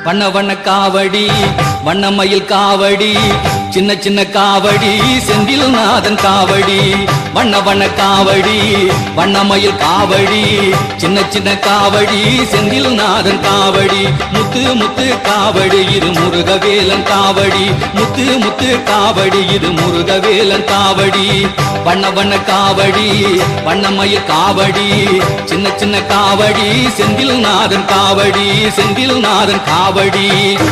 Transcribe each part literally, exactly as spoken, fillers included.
வண்ண வண்ண காவடி வண்ணமயில் காவடி சின்ன சின்ன காவடி செந்தில் நாதன் காவடி வண்ண வண்ண காவடி வண்ணமயில் காவடி சின்ன சின்ன காவடி செந்தில் நாதன் காவடி முத்து முத்து காவடி இது முருகவேலன் காவடி முத்து முத்து காவடி இது முருகவேலன் காவடி வண்ண வண்ண காவடி வண்ணமயில் காவடி சின்ன சின்ன காவடி செந்தில் நாதன் காவடி செந்தில் நாதன் காவடி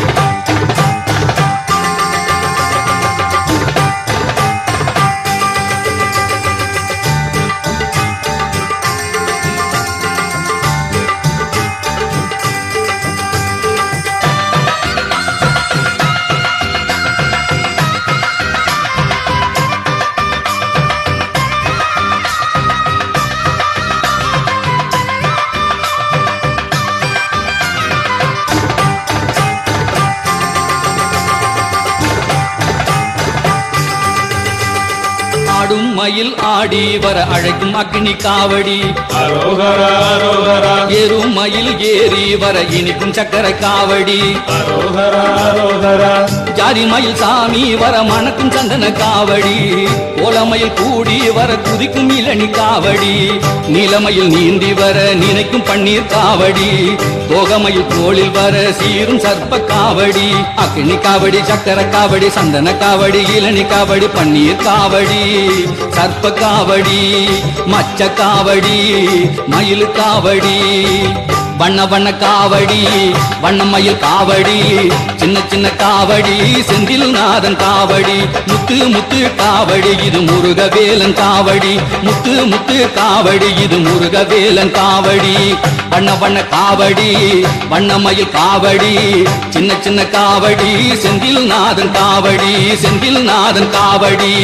ஆடும் மயில் ஆடி வர அழைக்கும் அக்னி காவடி அரோகரா அரோகரா ஏறும் மயில் ஏறி வர இனிக்கும் சக்கர காவடி அரோகரா அரோகரா ஜாதி மயில் சாமி வர மணக்கும் சந்தன காவடி கோலமயில் கூடி வர குதிக்கும் இளநி காவடி நீலமயில் நீந்தி வர நினைக்கும் பன்னீர் காவடி தோகமயில் தோளில் வர சீரும் சர்ப்ப காவடி அக்னி காவடி சக்கர காவடி சந்தன காவடி இளநி காவடி பன்னீர் காவடி சர்ப்ப காவடி மச்ச காவடி மயில் காவடி வண்ண வண்ண காவடி வண்ணமயில் காவடி சின்ன சின்ன காவடி செந்தில் நாதன் காவடி முத்து முத்து காவடி இது முருகவேலன் காவடி முத்து முத்து காவடி இது முருகவேலன் காவடி வண்ண வண்ண காவடி வண்ணமயில் காவடி சின்ன சின்ன காவடி செந்தில் நாதன் காவடி செந்தில் நாதன் காவடி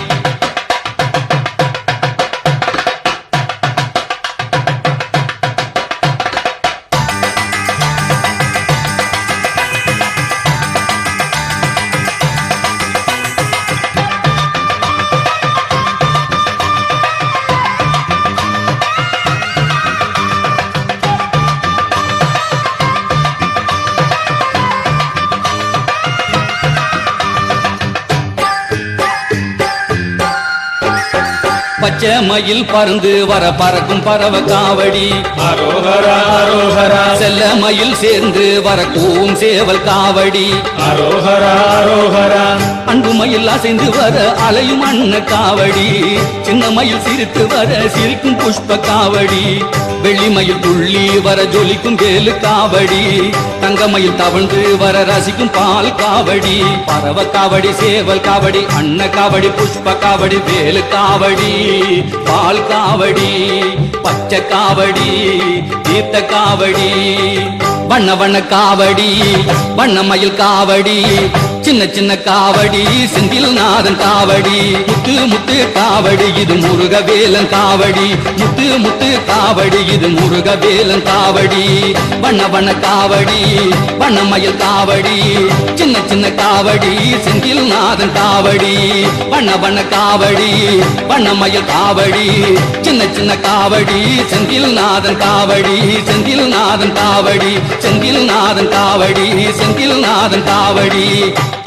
பச்சை மயில் பறந்து வர பறக்கும் பறவ காவடி அரோகரா அரோகரா செல்ல மயில் சேர்ந்து வர கூவும் சேவல் காவடி அரோகரா அரோகரா அன்பு மயில் அசைந்து வர அலையும் அண்ண காவடி சின்ன மயில் சிரித்து வர சிரிக்கும் புஷ்ப காவடி வெள்ளி மயில் துள்ளி வர ஜொலிக்கும் வேலு காவடி தங்க மயில் தவழ்ந்து வர ரசிக்கும் பால் காவடி பறவ காவடி சேவல் காவடி அண்ண காவடி புஷ்ப காவடி வேலு காவடி பால் காவடி பச்சை காவடி தீர்த்த காவடி வண்ண வண்ண காவடி வண்ணமயில் காவடி சின்ன சின்ன காவடி செந்தில் நாதன் காவடி முத்து முத்து காவடி இது முருகவேலன் காவடி முத்து முத்து காவடி இது முருகவேலன் காவடி வண்ண வண்ண காவடி வண்ணமயில் காவடி சின்ன சின்ன காவடி செந்தில் நாதன் காவடி வண்ண வண்ண காவடி வண்ணமயில் காவடி சின்ன சின்ன காவடி செந்தில் நாதன் காவடி செந்தில் நாதன் காவடி செந்தில் நாதன் காவடி செந்தில் நாதன் காவடி